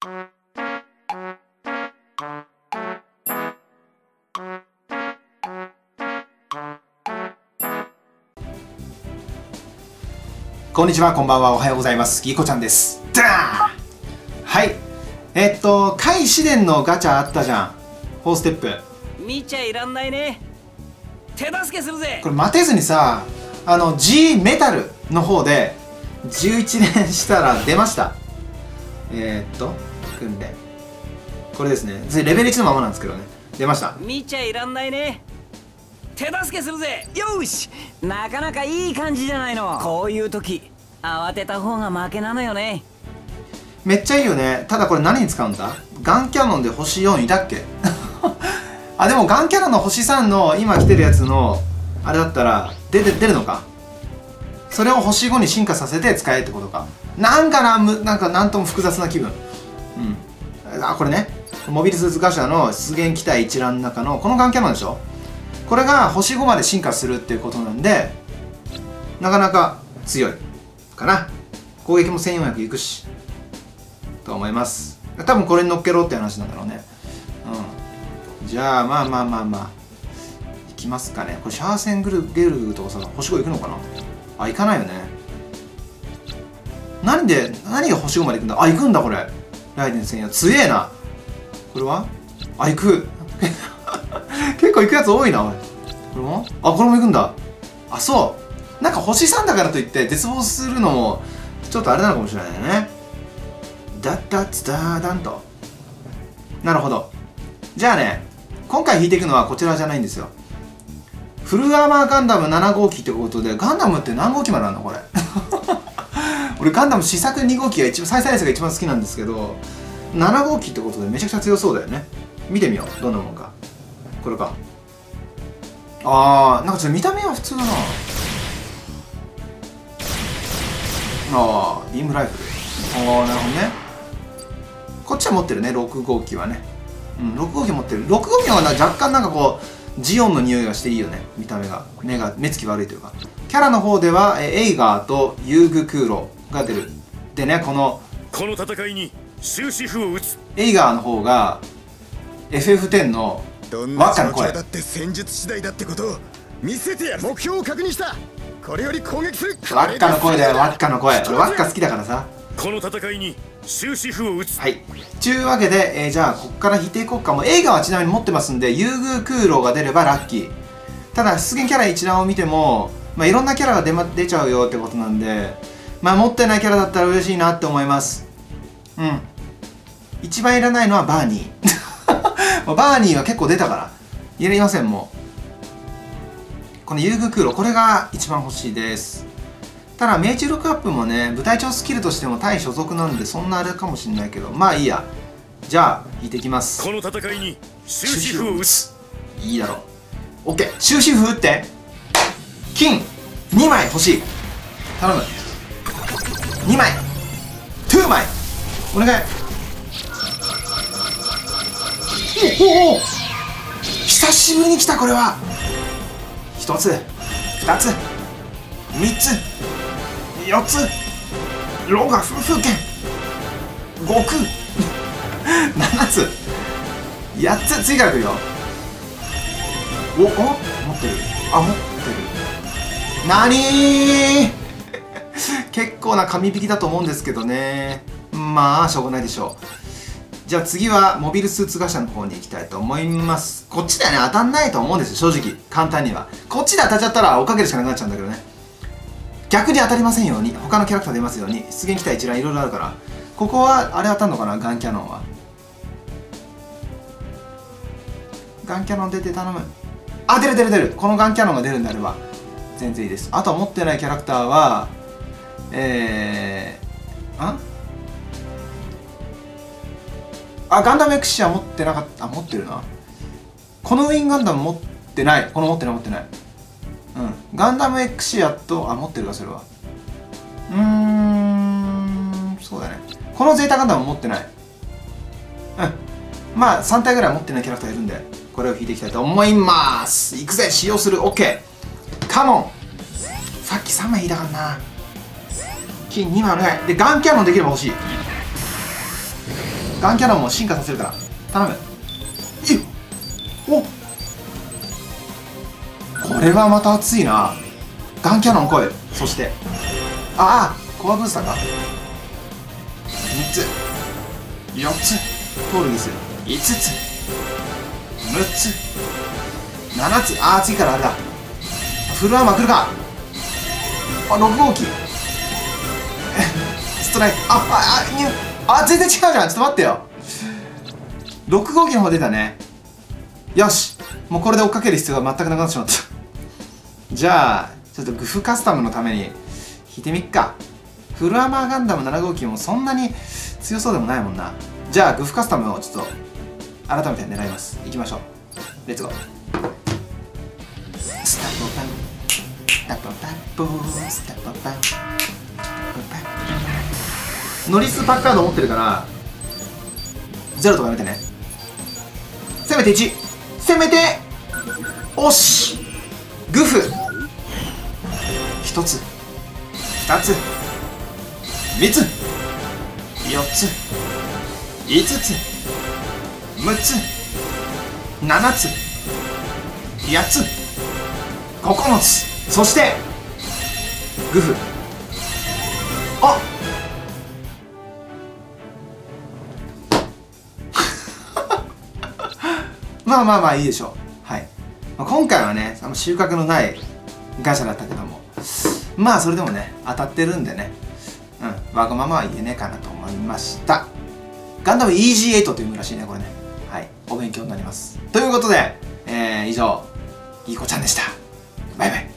こんにちは、こんばんは、おはようございます。ギーコちゃんです。ダーン。はい。甲斐試練のガチャあったじゃん。4ステップ。 見ちゃいらんないね。手助けするぜ。 これ待てずにさ、G メタルの方で11連したら出ました。訓練。これですね。レベル1のままなんですけどね。出ました。 見ちゃいらんないね。手助けするぜ。よし、なかなかいい感じじゃないの。こういう時慌てた方が負けなのよね。 めっちゃいいよね。ただこれ何に使うんだ？ガンキャノンで星4いたっけあ、でもガンキャノンの星3の今来てるやつのあれだったら出るのか。それを星5に進化させて使えってことか。なんとも複雑な気分。うん。あ、これね。モビルスーツガシャの出現機体一覧の中のこのガンキャノンでしょ。これが星5まで進化するっていうことなんで、なかなか強いかな。攻撃も1400いくしと思います。多分これに乗っけろって話なんだろうね。うん。じゃあまあいきますかね。これシャーセンゲルグとかさ、星5いくのかな。あ、いかないよね。何が星5までいくんだ。あ、いくんだこれ。ライデン専用強えな。これはあ、いく結構行くやつ多いな、おい。これもこれも行くんだ。あ、そう。なんか星3だからといって絶望するのもちょっとあれなのかもしれないね。ダッダッツダーダンと。なるほど。じゃあね、今回引いていくのはこちらじゃないんですよ。フルアーマーガンダム7号機ってことで、ガンダムって何号機まであるのこれ俺ガンダム試作2号機が再生レースが一番好きなんですけど、7号機ってことでめちゃくちゃ強そうだよね。見てみよう、どんなもんか。これか。なんかちょっと見た目は普通だな。ビームライフル。なるほどね。こっちは持ってるね、6号機はね。6号機持ってる。6号機は若干なんかこうジオンの匂いがしていいよね。見た目が目つき悪いというか。キャラの方ではエイガーと遊具空路が出る。でね、この戦いに終止符を打つ。 エイガーの方が FF10 のワッカの声だって戦術次第だってことを見せてやる。目標を確認した。これより攻撃する。 ワッカの声だよ、ワッカの声。俺ワッカ好きだからさ。 この戦いに終止符を打つ。 はい。ちゅうわけで、じゃあこっから引いていこうか。もう映画はちなみに持ってますんで、遊具空路が出ればラッキー。ただ出現キャラ一覧を見ても、いろんなキャラが出ちゃうよってことなんで、持ってないキャラだったら嬉しいなって思います。一番いらないのはバーニーバーニーは結構出たからいりません。もうこの遊具空路、これが一番欲しいです。ただ命中力アップもね、部隊長スキルとしても対所属なんでそんなあれかもしれないけど、まあいいや。じゃあ引いていきます。 この戦いに終止符を打つ。 いいだろう。 OK、 終止符打って。金2枚欲しい。頼む。2枚2枚お願い。お久しぶりに来た。これは1つ2つ3つ4つローガ風剣悟空7つ8つ次から来るよ。持ってる。持ってる。なに結構な紙引きだと思うんですけどね。まあしょうがないでしょう。じゃあ次はモビルスーツガシャの方に行きたいと思います。こっちではね、当たんないと思うんですよ、正直。簡単には。こっちで当たっちゃったら追っかけるしかなくなっちゃうんだけどね。逆に当たりませんように、他のキャラクター出ますように、出現機体一覧いろいろあるから。ここは、あれ当たんのかな、ガンキャノンは。ガンキャノン出て頼む。あ、出る。このガンキャノンが出るんであれば、全然いいです。あとは持ってないキャラクターは、ガンダムエクシア持ってなかった。持ってるな。このウィンガンダム持ってない。この持ってない。ガンダムエクシアと、持ってるか、それは。そうだね。このゼータガンダム持ってない。まあ、3体ぐらい持ってないキャラクターいるんで、これを引いていきたいと思います。いくぜ、使用する。OK。カモン。さっき3枚引いたからな。金2枚お願い。で、ガンキャノンできれば欲しい。 ガンキャノンも進化させるから頼む。お、これはまた熱いな。ガンキャノン来い。そしてああ、コアブースターか。3つ4つトールギス5つ6つ7つ。ああ、次からあれだ、フルアーマー来るか。あ、6号機ストライク。全然違うじゃん。ちょっと待ってよ。6号機の方出たね。よし、もうこれで追っかける必要が全くなくなってしまったじゃあちょっとグフカスタムのために引いてみっか。フルアーマーガンダム7号機もそんなに強そうでもないもんな。じゃあグフカスタムをちょっと改めて狙います。いきましょう。レッツゴー。スタポパンタポパポスタポパンノリスパッカード持ってるから0とかやめてね。せめて1、せめておしグフ1つ2つ3つ4つ5つ6つ7つ8つ9つ、そしてグフ。あまあまあまあいいでしょう。はい、今回はね収穫のないガチャだったけども、まあそれでもね当たってるんでね、わがままは言えねえかなと思いました。ガンダム EG8 というらしいねこれね。はい、お勉強になります。ということで、以上いい子ちゃんでした。バイバイ。